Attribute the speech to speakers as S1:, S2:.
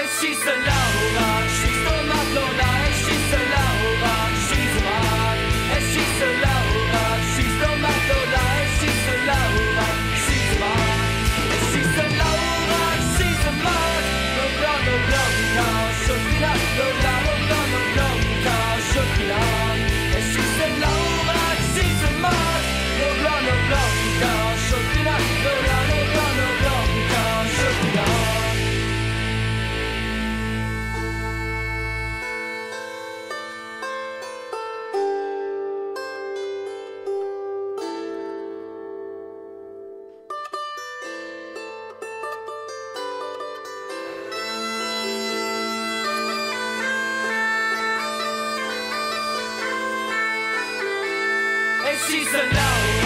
S1: she's so Laura, she's so Madonna, and she's so Laura, she's a man. And she's so Laura, she's so Madonna, and she's so Laura, she's a man. And she's so Laura, she's a man. No blah no blanca, Sofina, no blah no blah no blanca, Sofina. And she's so Laura, she's a man. No blah no blanca, Sofina, no blah no blah no blanca, Sofina. She's so Laura.